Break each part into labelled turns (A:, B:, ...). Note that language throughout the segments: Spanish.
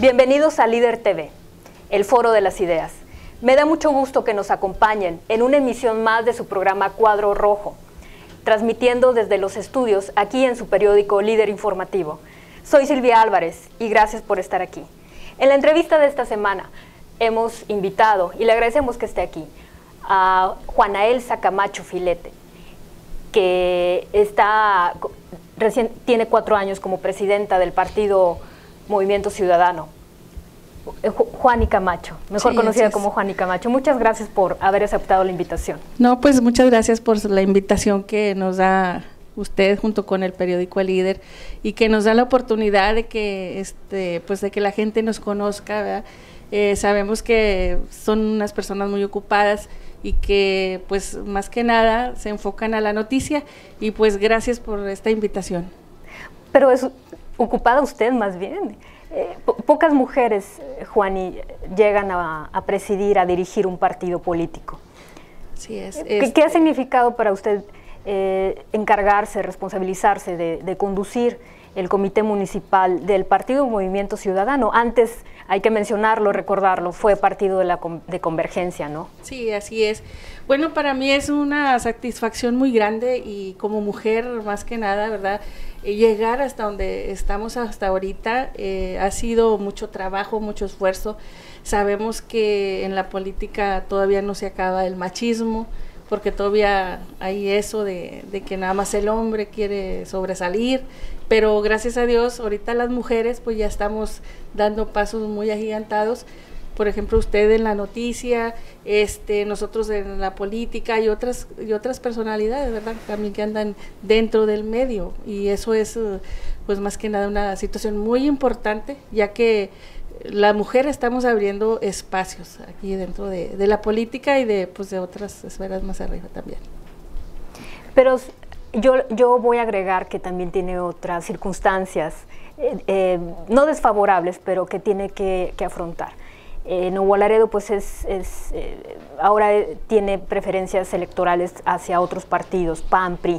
A: Bienvenidos a Líder TV, el foro de las ideas. Me da mucho gusto que nos acompañen en una emisión más de su programa Cuadro Rojo, transmitiendo desde los estudios aquí en su periódico Líder Informativo. Soy Silvia Álvarez y gracias por estar aquí. En la entrevista de esta semana hemos invitado, y le agradecemos que esté aquí, a Juana Elsa Camacho Filete, que tiene 4 años como presidenta del partido Movimiento Ciudadano. Juani Camacho, mejor conocida como Juani Camacho. Muchas gracias por haber aceptado la invitación.
B: No, pues muchas gracias por la invitación que nos da usted junto con el periódico El Líder y que nos da la oportunidad de que pues de que la gente nos conozca, ¿verdad? Sabemos que son unas personas muy ocupadas y que pues más que nada se enfocan a la noticia y pues gracias por esta invitación.
A: Pero es ocupada usted más bien. Pocas mujeres, Juani, llegan a presidir, a dirigir un partido político.
B: Así es.
A: ¿Qué ha significado para usted encargarse, responsabilizarse de conducir el comité municipal del Partido Movimiento Ciudadano? Antes, hay que mencionarlo, recordarlo, fue partido de Convergencia, ¿no?
B: Sí, así es. Bueno, para mí es una satisfacción muy grande y como mujer, más que nada, ¿verdad? Llegar hasta donde estamos hasta ahorita ha sido mucho trabajo, mucho esfuerzo. Sabemos que en la política todavía no se acaba el machismo, porque todavía hay eso de que nada más el hombre quiere sobresalir, pero gracias a Dios ahorita las mujeres pues ya estamos dando pasos muy agigantados. Por ejemplo, usted en la noticia, nosotros en la política y otras personalidades, ¿verdad? También que andan dentro del medio, y eso es pues más que nada una situación muy importante, ya que la mujer estamos abriendo espacios aquí dentro de la política y de otras esferas más arriba también.
A: Pero yo voy a agregar que también tiene otras circunstancias, no desfavorables, pero que tiene que afrontar. Nuevo Laredo pues ahora tiene preferencias electorales hacia otros partidos, PAN, PRI.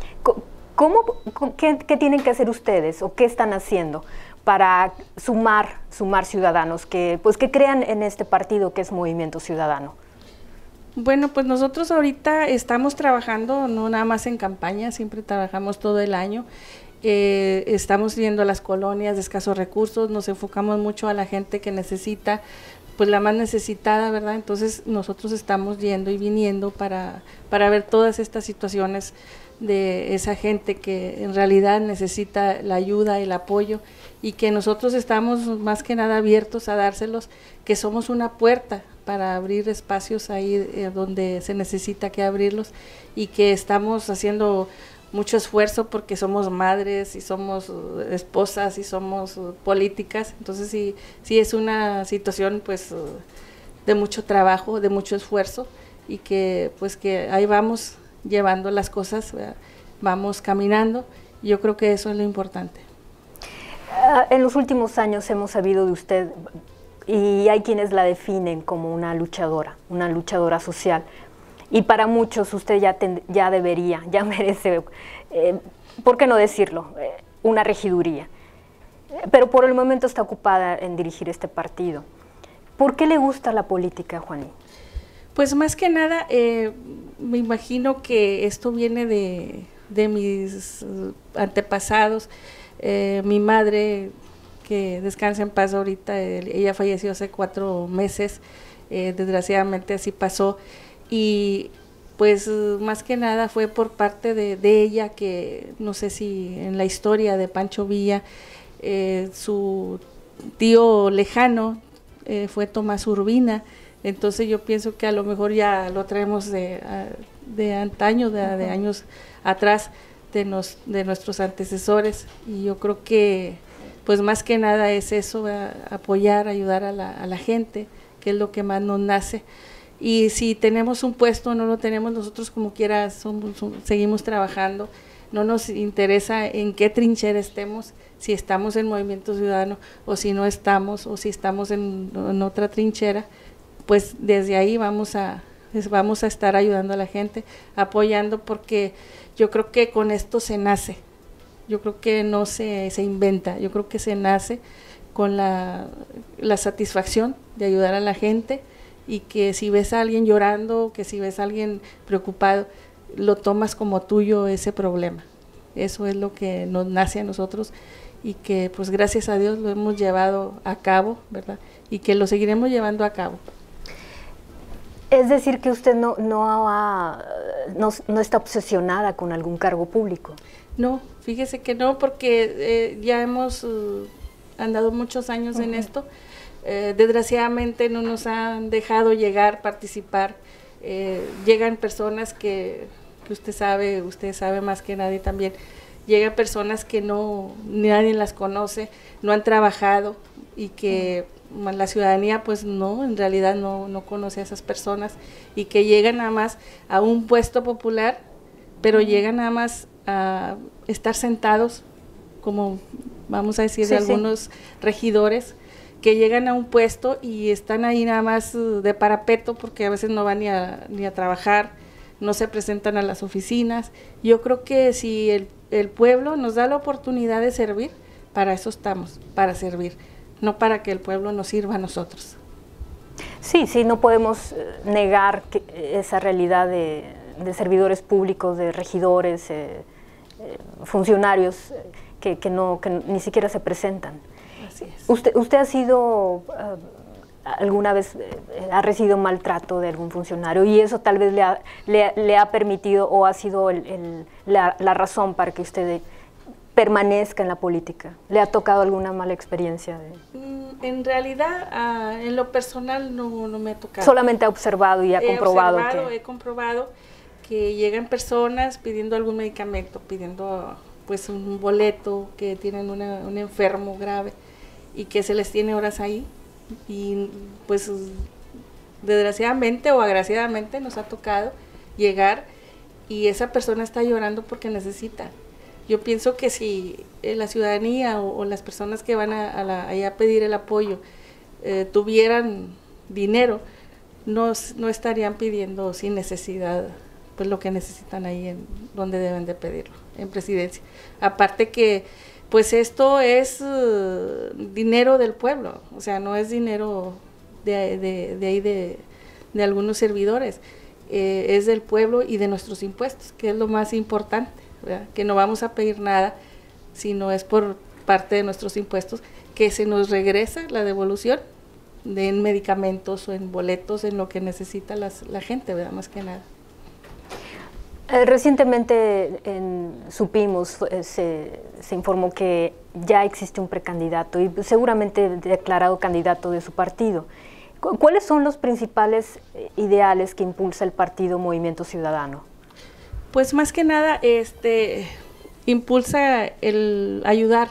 A: ¿Qué tienen que hacer ustedes o qué están haciendo para sumar ciudadanos que crean en este partido que es Movimiento Ciudadano?
B: Bueno, pues nosotros ahorita estamos trabajando, no nada más en campaña, siempre trabajamos todo el año. Estamos yendo a las colonias de escasos recursos, nos enfocamos mucho a la gente que necesita, pues la más necesitada, ¿verdad? Entonces nosotros estamos yendo y viniendo para ver todas estas situaciones de esa gente que en realidad necesita la ayuda, el apoyo, y que nosotros estamos más que nada abiertos a dárselos, que somos una puerta para abrir espacios ahí donde se necesita que abrirlos, y que estamos haciendo mucho esfuerzo porque somos madres y somos esposas y somos políticas. Entonces sí es una situación pues de mucho trabajo, de mucho esfuerzo, y que pues que ahí vamos llevando las cosas, vamos caminando, y yo creo que eso es lo importante.
A: En los últimos años hemos sabido de usted, y hay quienes la definen como una luchadora social. Y para muchos usted ya merece, ¿por qué no decirlo?, una regiduría. Pero por el momento está ocupada en dirigir este partido. ¿Por qué le gusta la política, Juani?
B: Pues más que nada, me imagino que esto viene de mis antepasados. Mi madre, que descansa en paz ahorita, ella falleció hace 4 meses, desgraciadamente así pasó. Y pues más que nada fue por parte de ella, que no sé si en la historia de Pancho Villa, su tío lejano fue Tomás Urbina. Entonces yo pienso que a lo mejor ya lo traemos de antaño, de años atrás, de nuestros antecesores, y yo creo que pues más que nada es eso, apoyar, ayudar a la gente, que es lo que más nos nace. Y si tenemos un puesto o no lo tenemos, nosotros como quiera seguimos trabajando. No nos interesa en qué trinchera estemos, si estamos en Movimiento Ciudadano o si no estamos, o si estamos en otra trinchera, pues desde ahí vamos a estar ayudando a la gente, apoyando, porque yo creo que con esto se nace. Yo creo que no se inventa, yo creo que se nace con la satisfacción de ayudar a la gente, y que si ves a alguien llorando, que si ves a alguien preocupado, lo tomas como tuyo ese problema. Eso es lo que nos nace a nosotros, y que pues gracias a Dios lo hemos llevado a cabo, ¿verdad? Y que lo seguiremos llevando a cabo.
A: Es decir, que usted no está obsesionada con algún cargo público.
B: No, fíjese que no, porque ya hemos andado muchos años en esto. Desgraciadamente no nos han dejado llegar, participar. Llegan personas que usted sabe más que nadie también, llegan personas que nadie las conoce, no han trabajado, y que la ciudadanía pues no, en realidad no conoce a esas personas, y que llegan nada más a un puesto popular, pero llegan nada más a estar sentados, como vamos a decir, algunos regidores, que llegan a un puesto y están ahí nada más de parapeto, porque a veces no van ni a trabajar, no se presentan a las oficinas. Yo creo que si el pueblo nos da la oportunidad de servir, para eso estamos, para servir, no para que el pueblo nos sirva a nosotros.
A: Sí, no podemos negar esa realidad de servidores públicos, de regidores, funcionarios que ni siquiera se presentan.
B: Así es.
A: ¿Usted ha sido, alguna vez, ha recibido maltrato de algún funcionario, y eso tal vez le ha permitido, o ha sido la razón para que usted permanezca en la política? ¿Le ha tocado alguna mala experiencia?
B: En realidad, en lo personal no me ha tocado.
A: Solamente ha observado y ha comprobado.
B: He comprobado que llegan personas pidiendo algún medicamento, pidiendo pues un boleto, que tienen un enfermo grave y que se les tiene horas ahí, y pues desgraciadamente o agraciadamente nos ha tocado llegar y esa persona está llorando porque necesita. Yo pienso que si la ciudadanía o las personas que van allá a pedir el apoyo tuvieran dinero, no estarían pidiendo sin necesidad pues lo que necesitan ahí en donde deben de pedirlo, en Presidencia. Aparte que pues esto es dinero del pueblo, o sea, no es dinero de algunos servidores, es del pueblo y de nuestros impuestos, que es lo más importante, ¿verdad? Que no vamos a pedir nada si no es por parte de nuestros impuestos, que se nos regresa la devolución en medicamentos o en boletos, en lo que necesita la gente, ¿verdad? Más que nada.
A: Recientemente supimos, se informó que ya existe un precandidato y seguramente declarado candidato de su partido. ¿Cuáles son los principales ideales que impulsa el partido Movimiento Ciudadano?
B: Pues más que nada impulsa el ayudar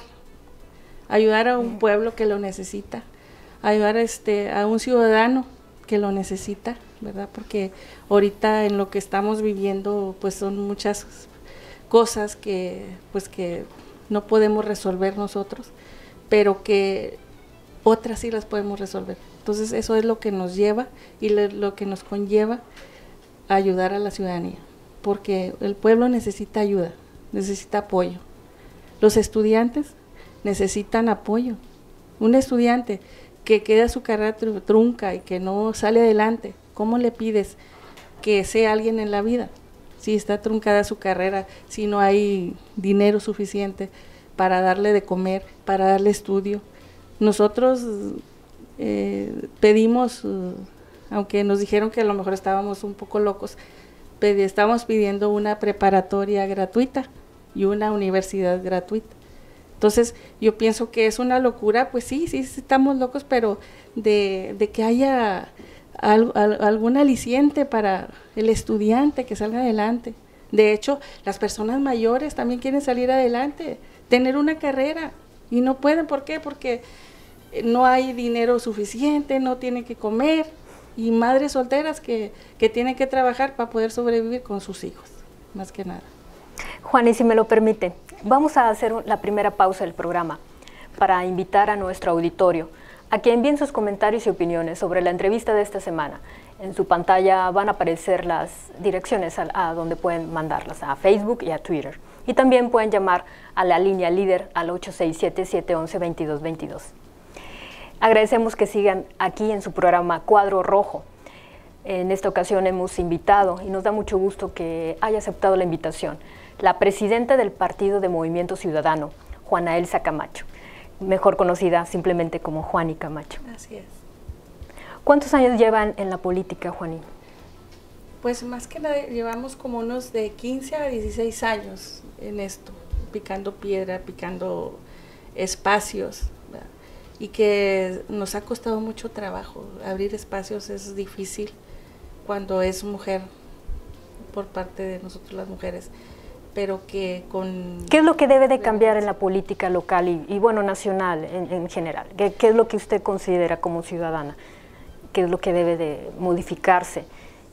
B: a un pueblo que lo necesita, ayudar a un ciudadano que lo necesita, ¿verdad? Porque ahorita en lo que estamos viviendo pues son muchas cosas que no podemos resolver nosotros, pero que otras sí las podemos resolver. Entonces eso es lo que nos lleva y lo que nos conlleva a ayudar a la ciudadanía, porque el pueblo necesita ayuda, necesita apoyo. Los estudiantes necesitan apoyo. Un estudiante que queda su carrera trunca y que no sale adelante, ¿cómo le pides que sea alguien en la vida? Si está truncada su carrera, si no hay dinero suficiente para darle de comer, para darle estudio. Nosotros pedimos, aunque nos dijeron que a lo mejor estábamos un poco locos, estamos pidiendo una preparatoria gratuita y una universidad gratuita. Entonces, yo pienso que es una locura, pues sí, estamos locos, pero de que haya algún aliciente para el estudiante que salga adelante. De hecho, las personas mayores también quieren salir adelante, tener una carrera, y no pueden. ¿Por qué? Porque no hay dinero suficiente, no tienen que comer, y madres solteras que tienen que trabajar para poder sobrevivir con sus hijos, más que nada.
A: Juan, y si me lo permite, vamos a hacer la primera pausa del programa para invitar a nuestro auditorio a que envíen sus comentarios y opiniones sobre la entrevista de esta semana. En su pantalla van a aparecer las direcciones a donde pueden mandarlas, a Facebook y a Twitter. Y también pueden llamar a la línea líder al 867-711-2222. Agradecemos que sigan aquí en su programa Cuadro Rojo. En esta ocasión hemos invitado, y nos da mucho gusto que haya aceptado la invitación, la presidenta del Partido de Movimiento Ciudadano, Juana Elsa Camacho, mejor conocida simplemente como Juani Camacho.
B: Así es.
A: ¿Cuántos años llevan en la política, Juani?
B: Pues más que nada llevamos como unos de 15 a 16 años en esto, picando piedra, picando espacios, ¿verdad? Y que nos ha costado mucho trabajo. Abrir espacios es difícil cuando es mujer, por parte de nosotros las mujeres, pero que con...
A: ¿Qué es lo que debe de cambiar en la política local y bueno, nacional en general? ¿Qué es lo que usted considera como ciudadana? ¿Qué es lo que debe de modificarse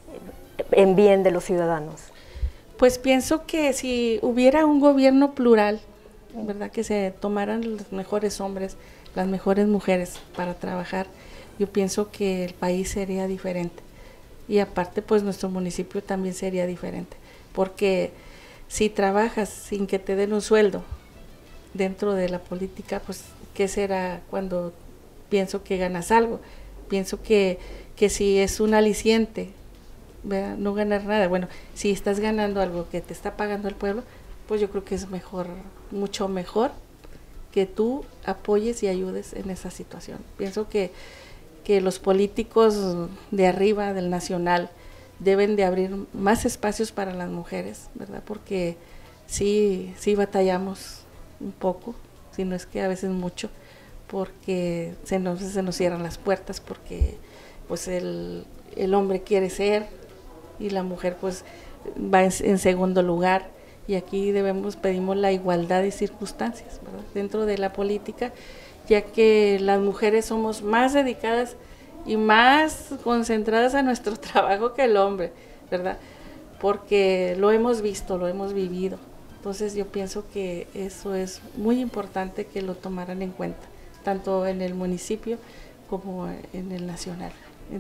A: en bien de los ciudadanos?
B: Pues pienso que si hubiera un gobierno plural, ¿verdad? Que se tomaran los mejores hombres, las mejores mujeres para trabajar, yo pienso que el país sería diferente. Y aparte, pues nuestro municipio también sería diferente. Porque si trabajas sin que te den un sueldo dentro de la política, pues ¿qué será cuando pienso que ganas algo? Pienso que si es un aliciente, ¿verdad? No ganar nada. Bueno, si estás ganando algo que te está pagando el pueblo, pues yo creo que es mejor, mucho mejor que tú apoyes y ayudes en esa situación. Pienso que los políticos de arriba, del nacional, deben de abrir más espacios para las mujeres, ¿verdad? Porque sí batallamos un poco, si no es que a veces mucho, porque se nos cierran las puertas, porque pues el hombre quiere ser y la mujer pues va en segundo lugar. Y aquí pedimos la igualdad de circunstancias, ¿verdad? Dentro de la política, ya que las mujeres somos más dedicadas y más concentradas a nuestro trabajo que el hombre, ¿verdad? Porque lo hemos visto, lo hemos vivido. Entonces yo pienso que eso es muy importante que lo tomaran en cuenta, tanto en el municipio como en el nacional,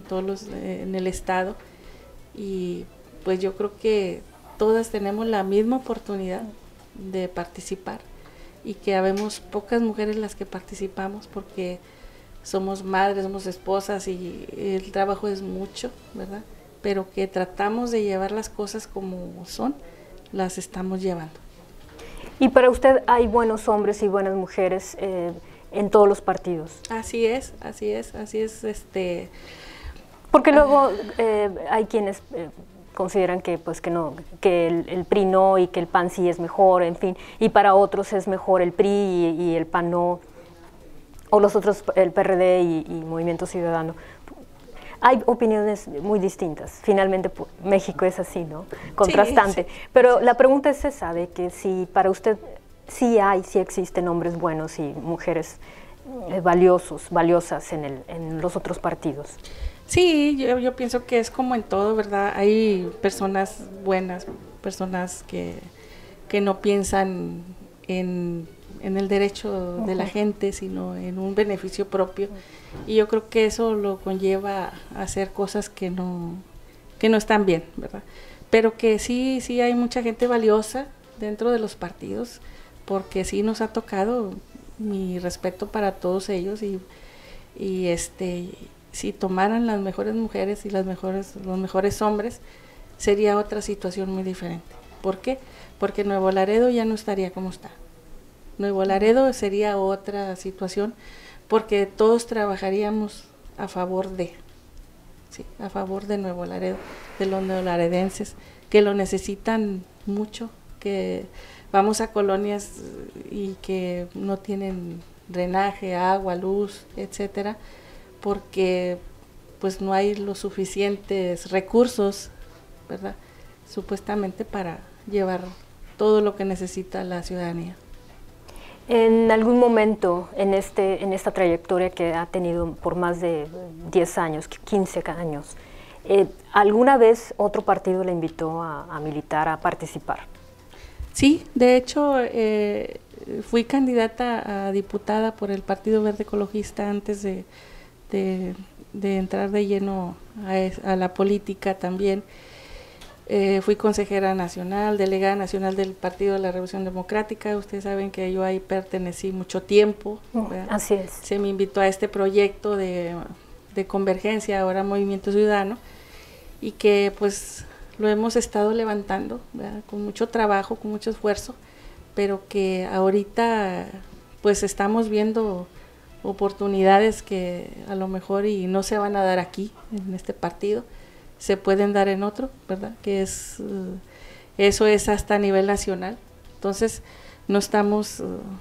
B: en el estado. Y pues yo creo que todas tenemos la misma oportunidad de participar y que habemos pocas mujeres las que participamos porque somos madres, somos esposas y el trabajo es mucho, ¿verdad? Pero que tratamos de llevar las cosas como son, las estamos llevando.
A: ¿Y para usted hay buenos hombres y buenas mujeres en todos los partidos?
B: Así es.
A: Porque luego hay quienes consideran que pues que no, que el PRI no y que el PAN sí es mejor, en fin, y para otros es mejor el PRI y el PAN no, o los otros, el PRD y Movimiento Ciudadano. Hay opiniones muy distintas. Finalmente México es así, ¿no? Contrastante. Sí. Pero la pregunta es esa, de que si para usted sí existen hombres buenos y mujeres valiosas en los otros partidos.
B: Sí, yo pienso que es como en todo, ¿verdad? Hay personas buenas, personas que no piensan en el derecho de la gente, sino en un beneficio propio. Y yo creo que eso lo conlleva a hacer cosas que no están bien, ¿verdad? Pero que sí hay mucha gente valiosa dentro de los partidos, porque sí nos ha tocado, mi respeto para todos ellos y si tomaran las mejores mujeres y los mejores hombres, sería otra situación muy diferente. ¿Por qué? Porque Nuevo Laredo ya no estaría como está. Nuevo Laredo sería otra situación, porque todos trabajaríamos a favor de Nuevo Laredo, de los neolaredenses, que lo necesitan mucho, que vamos a colonias y que no tienen drenaje, agua, luz, etcétera, porque pues no hay los suficientes recursos, ¿verdad? Supuestamente para llevar todo lo que necesita la ciudadanía.
A: En algún momento en esta trayectoria que ha tenido por más de 10 años, 15 años, ¿alguna vez otro partido le invitó a militar, a participar?
B: Sí, de hecho fui candidata a diputada por el Partido Verde Ecologista antes de entrar de lleno a la política también, Fui consejera nacional, delegada nacional del Partido de la Revolución Democrática. Ustedes saben que yo ahí pertenecí mucho tiempo.
A: Así es.
B: Se me invitó a este proyecto de convergencia, ahora Movimiento Ciudadano, y que pues lo hemos estado levantando, ¿verdad? Con mucho trabajo, con mucho esfuerzo, pero que ahorita pues estamos viendo oportunidades que a lo mejor y no se van a dar aquí, en este partido, se pueden dar en otro, ¿verdad? Que es, eso es hasta a nivel nacional. Entonces, no estamos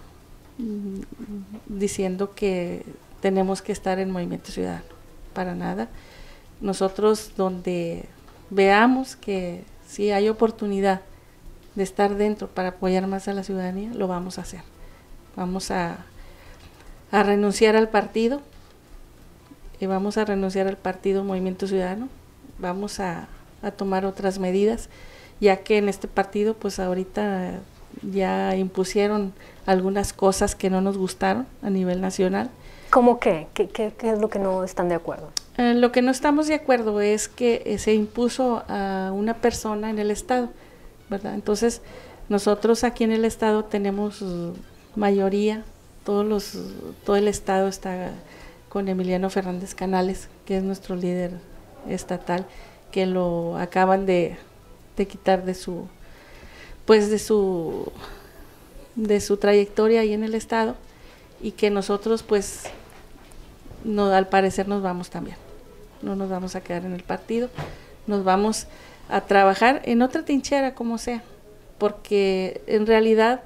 B: diciendo que tenemos que estar en Movimiento Ciudadano, para nada. Nosotros donde veamos que si hay oportunidad de estar dentro para apoyar más a la ciudadanía, lo vamos a hacer. Vamos a renunciar al partido, y vamos a renunciar al partido Movimiento Ciudadano, vamos a tomar otras medidas, ya que en este partido pues ahorita ya impusieron algunas cosas que no nos gustaron a nivel nacional.
A: ¿Cómo qué? ¿Qué es lo que no están de acuerdo?
B: Lo que no estamos de acuerdo es que se impuso a una persona en el estado, ¿verdad? Entonces nosotros aquí en el estado tenemos mayoría, todo el estado está con Emiliano Fernández Canales, que es nuestro líder estatal, que lo acaban de quitar de su trayectoria ahí en el estado, y que nosotros pues no, al parecer nos vamos también, no nos vamos a quedar en el partido, nos vamos a trabajar en otra trinchera como sea, porque en realidad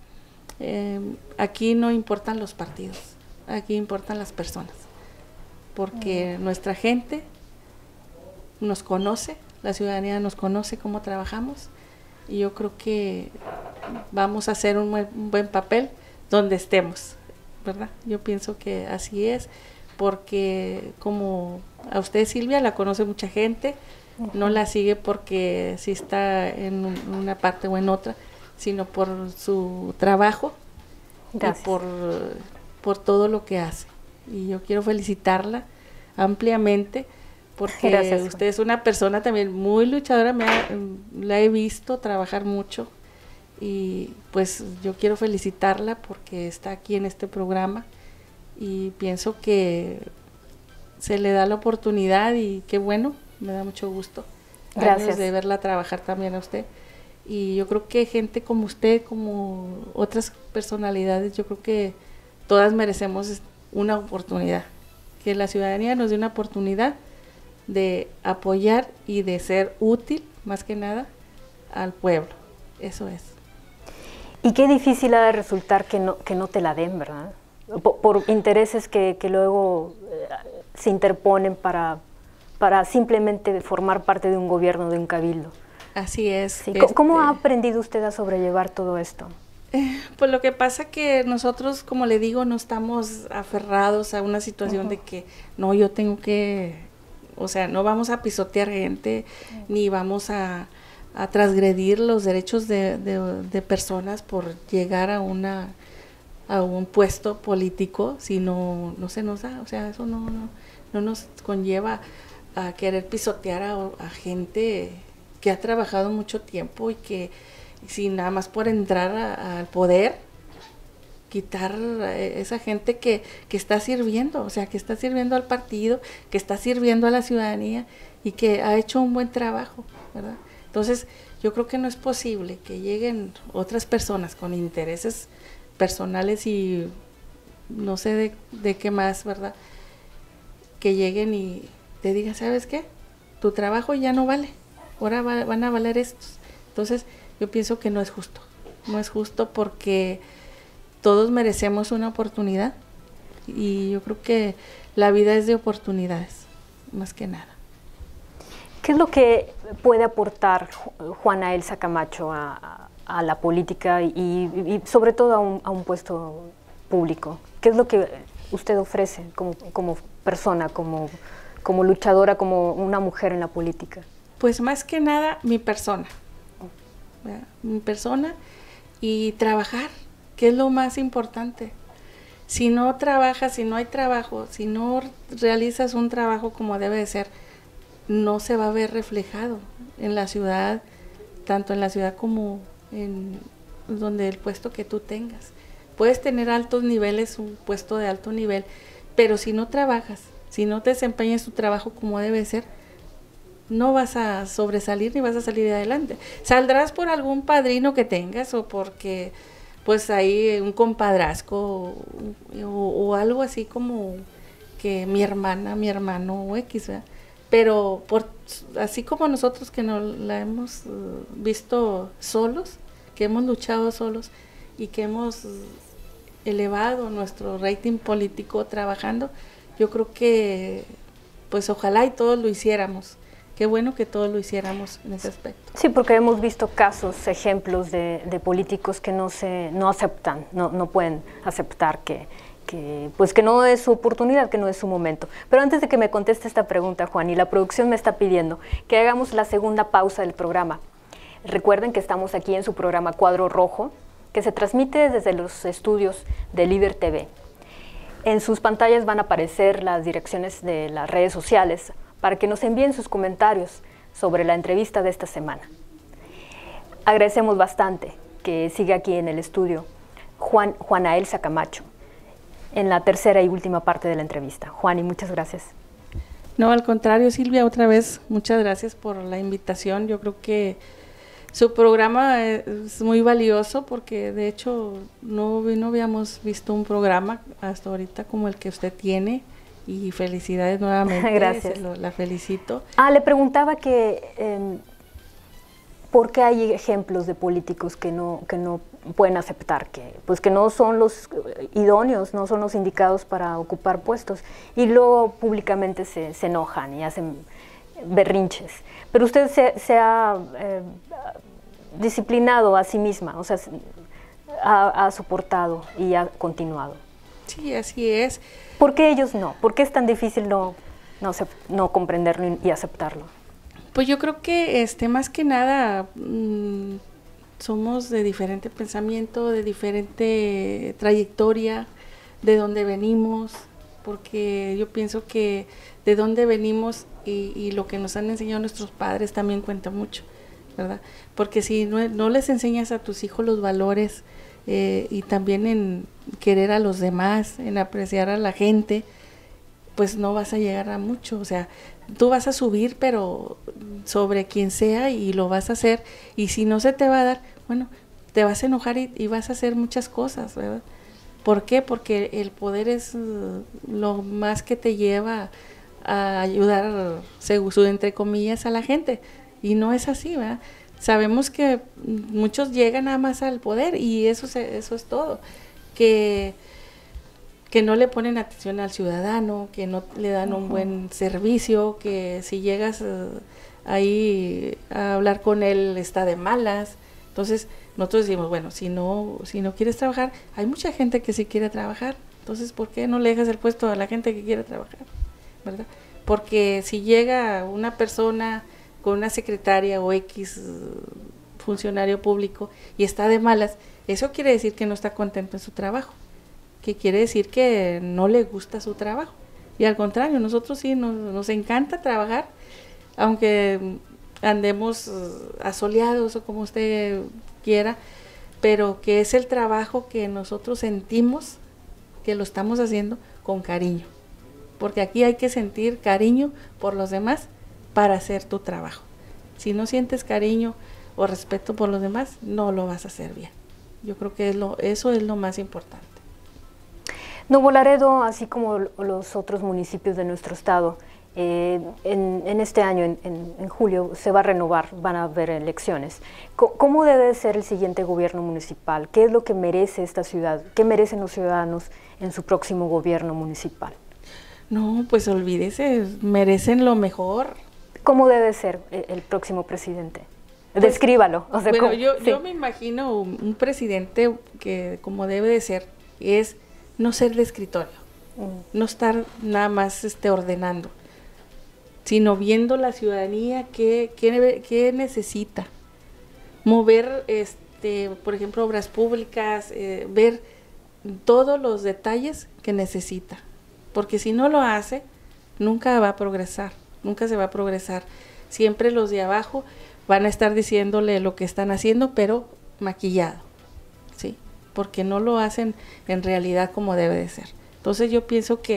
B: aquí no importan los partidos, aquí importan las personas, porque nuestra gente nos conoce, la ciudadanía nos conoce cómo trabajamos, y yo creo que vamos a hacer un buen papel donde estemos, ¿verdad? Yo pienso que así es, porque como a usted, Silvia, la conoce mucha gente, no la sigue porque si está en una parte o en otra, sino por su trabajo. Gracias. Y por todo lo que hace. Y yo quiero felicitarla ampliamente, porque gracias, usted es una persona también muy luchadora, la he visto trabajar mucho, y pues yo quiero felicitarla porque está aquí en este programa, y pienso que se le da la oportunidad, y qué bueno, me da mucho gusto. Gracias. De verla trabajar también a usted, y yo creo que gente como usted, como otras personalidades, yo creo que todas merecemos una oportunidad, que la ciudadanía nos dé una oportunidad de apoyar y de ser útil, más que nada, al pueblo. Eso es.
A: Y qué difícil ha de resultar que no te la den, ¿verdad? Por intereses que luego se interponen para simplemente formar parte de un gobierno, de un cabildo.
B: Así es.
A: Sí. ¿Cómo ha aprendido usted a sobrellevar todo esto?
B: Pues lo que pasa que nosotros, como le digo, no estamos aferrados a una situación de que no, yo tengo que, o sea, no vamos a pisotear gente, ni vamos a transgredir los derechos de personas por llegar a un puesto político, si no se nos da, o sea, eso no nos conlleva a querer pisotear a gente que ha trabajado mucho tiempo, y que si nada más por entrar al poder, quitar a esa gente que está sirviendo, o sea, que está sirviendo al partido, que está sirviendo a la ciudadanía, y que ha hecho un buen trabajo, ¿verdad? Entonces, yo creo que no es posible que lleguen otras personas con intereses personales y no sé de qué más, ¿verdad? Que lleguen y te digan, ¿sabes qué? Tu trabajo ya no vale, ahora van a valer estos. Entonces, yo pienso que no es justo porque todos merecemos una oportunidad, y yo creo que la vida es de oportunidades, más que nada.
A: ¿Qué es lo que puede aportar Juana Elsa Camacho a la política y sobre todo a un puesto público? ¿Qué es lo que usted ofrece como persona, como luchadora, como una mujer en la política?
B: Pues más que nada mi persona, ¿verdad? Mi persona, y trabajar, que es lo más importante. Si no trabajas, si no hay trabajo, si no realizas un trabajo como debe de ser, no se va a ver reflejado en la ciudad, tanto en la ciudad como en donde el puesto que tú tengas. Puedes tener altos niveles, un puesto de alto nivel, pero si no trabajas, si no te desempeñas tu trabajo como debe ser, no vas a sobresalir ni vas a salir adelante. Saldrás por algún padrino que tengas o porque pues hay un compadrazgo o algo así como que mi hermana, mi hermano o X, ¿verdad? Pero así como nosotros que nos la hemos visto solos, que hemos luchado solos y que hemos elevado nuestro rating político trabajando, yo creo que pues ojalá y todos lo hiciéramos. Qué bueno que todos lo hiciéramos en ese aspecto.
A: Sí, porque hemos visto casos, ejemplos de políticos que no aceptan, no pueden aceptar que no es su oportunidad, que no es su momento. Pero antes de que me conteste esta pregunta, Juan, y la producción me está pidiendo que hagamos la segunda pausa del programa. Recuerden que estamos aquí en su programa Cuadro Rojo, que se transmite desde los estudios de Líder TV. En sus pantallas van a aparecer las direcciones de las redes sociales para que nos envíen sus comentarios sobre la entrevista de esta semana. Agradecemos bastante que siga aquí en el estudio Juana Elsa Camacho, en la tercera y última parte de la entrevista. Juan, y muchas gracias.
B: No, al contrario, Silvia, otra vez, muchas gracias por la invitación. Yo creo que su programa es muy valioso porque de hecho no habíamos visto un programa hasta ahorita como el que usted tiene. Y felicidades nuevamente.
A: Gracias.
B: La felicito.
A: Le preguntaba que ¿por qué hay ejemplos de políticos que no pueden aceptar, que no son los idóneos, no son los indicados para ocupar puestos, y luego públicamente se enojan y hacen berrinches? Pero usted se ha disciplinado a sí misma, o sea, ha soportado y ha continuado.
B: Sí, así es.
A: ¿Por qué ellos no? ¿Por qué es tan difícil no comprenderlo y aceptarlo?
B: Pues yo creo que más que nada somos de diferente pensamiento, de diferente trayectoria, de dónde venimos, porque yo pienso que de dónde venimos y lo que nos han enseñado nuestros padres también cuenta mucho, ¿verdad? Porque si no les enseñas a tus hijos los valores, y también en querer a los demás, en apreciar a la gente, pues no vas a llegar a mucho. O sea, tú vas a subir, pero sobre quien sea, y lo vas a hacer, y si no se te va a dar, bueno, te vas a enojar y vas a hacer muchas cosas, ¿verdad? ¿Por qué? Porque el poder es lo más que te lleva a ayudar, entre comillas, a la gente, y no es así, ¿verdad? Sabemos que muchos llegan nada más al poder y eso es todo, que no le ponen atención al ciudadano, que no le dan un buen servicio, que si llegas ahí a hablar con él está de malas. Entonces nosotros decimos, bueno, si no quieres trabajar, hay mucha gente que sí quiere trabajar, entonces ¿por qué no le dejas el puesto a la gente que quiere trabajar? ¿Verdad? Porque si llega una persona con una secretaria o X funcionario público y está de malas, eso quiere decir que no está contento en su trabajo, que quiere decir que no le gusta su trabajo. Y al contrario, nosotros sí nos encanta trabajar, aunque andemos asoleados o como usted quiera, pero que es el trabajo que nosotros sentimos que lo estamos haciendo con cariño, porque aquí hay que sentir cariño por los demás para hacer tu trabajo. Si no sientes cariño o respeto por los demás, no lo vas a hacer bien. Yo creo que eso es lo más importante.
A: Nuevo Laredo, así como los otros municipios de nuestro estado, en este año, en julio, se va a renovar, van a haber elecciones. ¿Cómo debe ser el siguiente gobierno municipal? ¿Qué es lo que merece esta ciudad? ¿Qué merecen los ciudadanos en su próximo gobierno municipal?
B: No, pues olvídese, merecen lo mejor.
A: ¿Cómo debe ser el próximo presidente? Pues, descríbalo. O sea,
B: bueno, yo me imagino un presidente que como debe de ser es no ser de escritorio, no estar nada más ordenando, sino viendo la ciudadanía qué necesita, mover por ejemplo obras públicas, ver todos los detalles que necesita, porque si no lo hace nunca va a progresar, nunca se va a progresar. siempre los de abajo van a estar diciéndole lo que están haciendo, pero maquillado, ¿sí? Porque no lo hacen en realidad como debe de ser. Entonces yo pienso que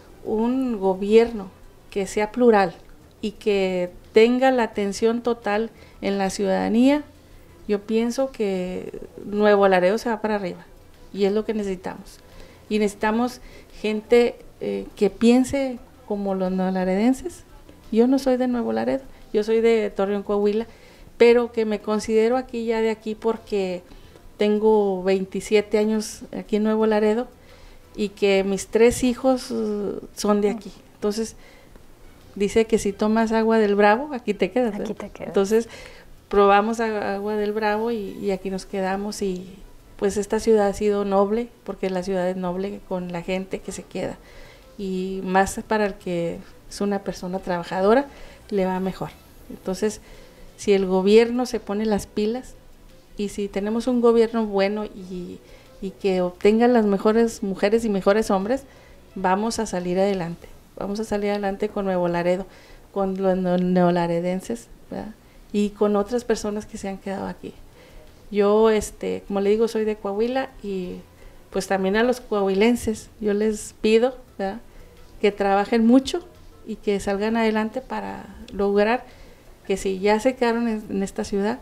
B: un gobierno que sea plural y que tenga la atención total en la ciudadanía, yo pienso que Nuevo Laredo se va para arriba, y es lo que necesitamos. Y necesitamos gente que piense como los neolaredenses. Yo no soy de Nuevo Laredo, yo soy de Torreón, Coahuila, pero que me considero aquí ya de aquí porque tengo 27 años aquí en Nuevo Laredo y que mis 3 hijos son de aquí. Entonces, dice que si tomas agua del Bravo, aquí te quedas.
A: Aquí te quedas.
B: Entonces, probamos agua del Bravo y aquí nos quedamos, y pues esta ciudad ha sido noble, porque la ciudad es noble con la gente que se queda, y más para el que es una persona trabajadora, le va mejor. Entonces, si el gobierno se pone las pilas, y si tenemos un gobierno bueno y que obtenga las mejores mujeres y mejores hombres, vamos a salir adelante. Vamos a salir adelante con Nuevo Laredo, con los neolaredenses, ¿verdad? Y con otras personas que se han quedado aquí. Yo, como le digo, soy de Coahuila, y pues también a los coahuilenses yo les pido, ¿verdad?, que trabajen mucho y que salgan adelante para lograr que si ya se quedaron en esta ciudad,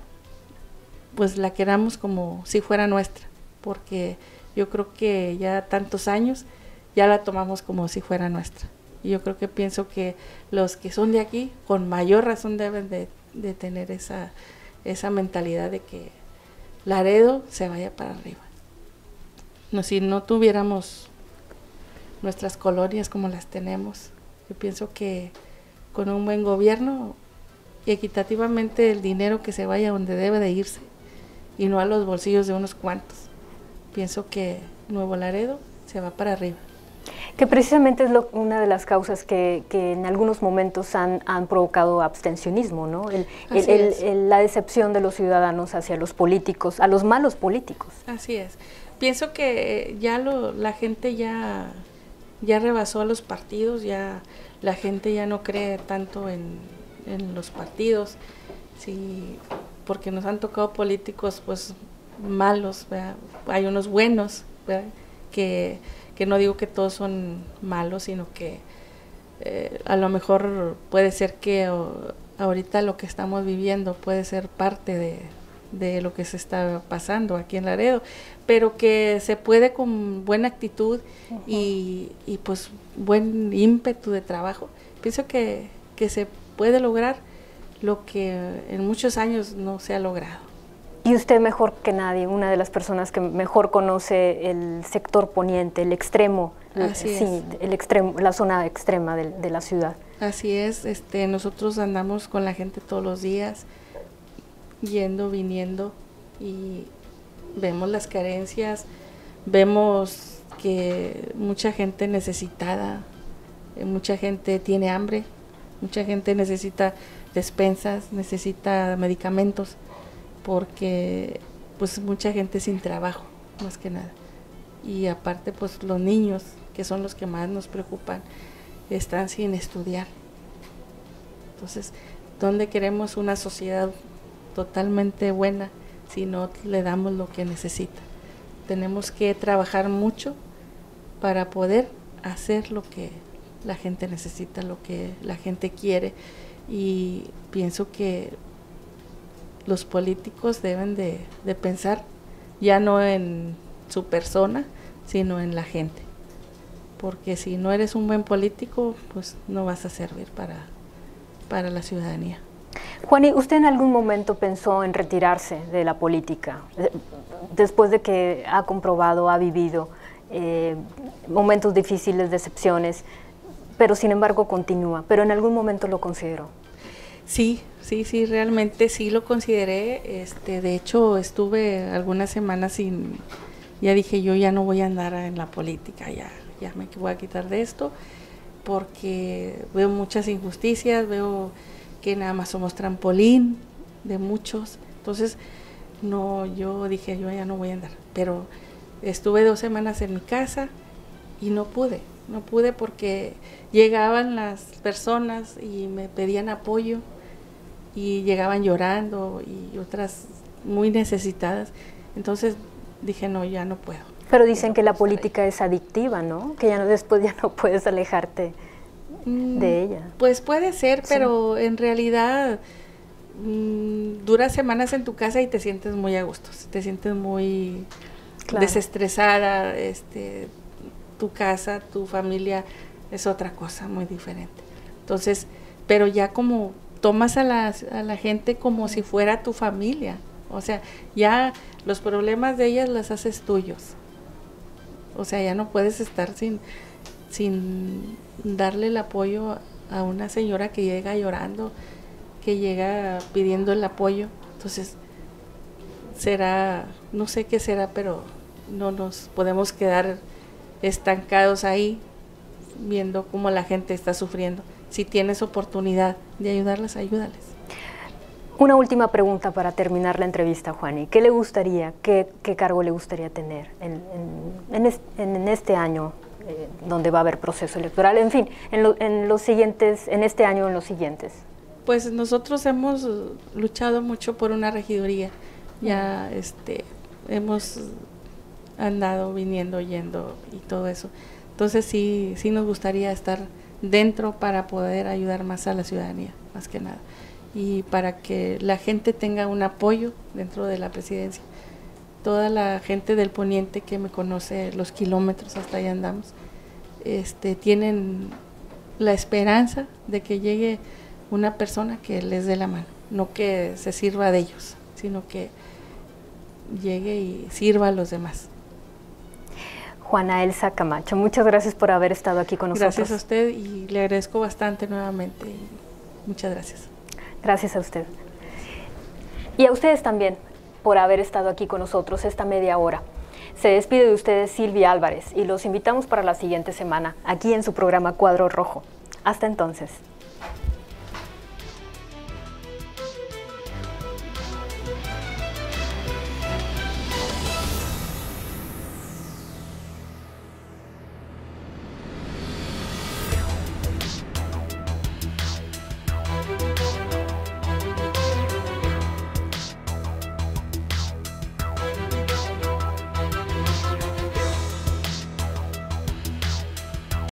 B: pues la queramos como si fuera nuestra, porque yo creo que ya tantos años ya la tomamos como si fuera nuestra. Y yo creo que pienso que los que son de aquí, con mayor razón deben de tener esa mentalidad de que Laredo se vaya para arriba. No, si no tuviéramos nuestras colonias como las tenemos, yo pienso que con un buen gobierno y equitativamente el dinero que se vaya donde debe de irse y no a los bolsillos de unos cuantos, pienso que Nuevo Laredo se va para arriba.
A: Que precisamente es una de las causas que en algunos momentos han provocado abstencionismo, ¿no? La decepción de los ciudadanos hacia los políticos, a los malos políticos.
B: Así es. Pienso que ya la gente ya rebasó a los partidos, ya la gente ya no cree tanto en los partidos, sí, porque nos han tocado políticos pues malos, ¿verdad? Hay unos buenos, ¿verdad?, que no digo que todos son malos, sino que a lo mejor puede ser que ahorita lo que estamos viviendo puede ser parte de lo que se está pasando aquí en Laredo, pero que se puede con buena actitud y pues buen ímpetu de trabajo. Pienso que se puede lograr lo que en muchos años no se ha logrado.
A: Y usted mejor que nadie, una de las personas que mejor conoce el sector poniente, el extremo, el extremo, la zona extrema de la ciudad.
B: Así es, nosotros andamos con la gente todos los días, yendo, viniendo, y vemos las carencias, vemos que mucha gente necesitada, mucha gente tiene hambre, mucha gente necesita despensas, necesita medicamentos, porque pues mucha gente sin trabajo, más que nada. Y aparte pues los niños, que son los que más nos preocupan, están sin estudiar. Entonces, ¿dónde queremos una sociedad totalmente buena si no le damos lo que necesita? Tenemos que trabajar mucho para poder hacer lo que la gente necesita, lo que la gente quiere, y pienso que los políticos deben de pensar ya no en su persona, sino en la gente, porque si no eres un buen político, pues no vas a servir para la ciudadanía.
A: Juani, ¿usted en algún momento pensó en retirarse de la política, después de que ha comprobado, ha vivido momentos difíciles, decepciones, pero sin embargo continúa, pero en algún momento lo consideró?
B: Sí, realmente sí lo consideré. De hecho, estuve algunas semanas ya dije, yo ya no voy a andar en la política, ya me voy a quitar de esto, porque veo muchas injusticias, veo que nada más somos trampolín de muchos. Entonces, no, yo dije, yo ya no voy a andar. Pero estuve 2 semanas en mi casa y no pude porque llegaban las personas y me pedían apoyo, y llegaban llorando y otras muy necesitadas. Entonces dije, no, ya no puedo.
A: Pero dicen que la política es adictiva, ¿no? Que ya no, después ya no puedes alejarte de ella.
B: Pues puede ser,
A: Sí.
B: pero en realidad duras semanas en tu casa y te sientes muy a gusto, te sientes muy
A: Claro.
B: desestresada, tu casa, tu familia es otra cosa muy diferente. Entonces, pero ya como tomas a la gente como si fuera tu familia, o sea, ya los problemas de ellas las haces tuyos. O sea, ya no puedes estar sin darle el apoyo a una señora que llega llorando, que llega pidiendo el apoyo. Entonces, será, no sé qué será, pero no nos podemos quedar estancados ahí viendo cómo la gente está sufriendo. Si tienes oportunidad de ayudarlas, ayúdales.
A: Una última pregunta para terminar la entrevista, Juani. ¿Qué le gustaría, qué cargo le gustaría tener en este año donde va a haber proceso electoral? En fin, en los siguientes, en este año o en los siguientes.
B: Pues nosotros hemos luchado mucho por una regiduría. Ya hemos andado viniendo, yendo y todo eso. Entonces sí nos gustaría estar dentro para poder ayudar más a la ciudadanía, más que nada. Y para que la gente tenga un apoyo dentro de la presidencia. Toda la gente del poniente que me conoce los kilómetros, hasta allá andamos, tienen la esperanza de que llegue una persona que les dé la mano, no que se sirva de ellos, sino que llegue y sirva a los demás.
A: Juana Elsa Camacho, muchas gracias por haber estado aquí con nosotros.
B: Gracias a usted y le agradezco bastante nuevamente. Muchas gracias.
A: Gracias a usted. Y a ustedes también por haber estado aquí con nosotros esta media hora. Se despide de ustedes Silvia Álvarez y los invitamos para la siguiente semana aquí en su programa Cuadro Rojo. Hasta entonces.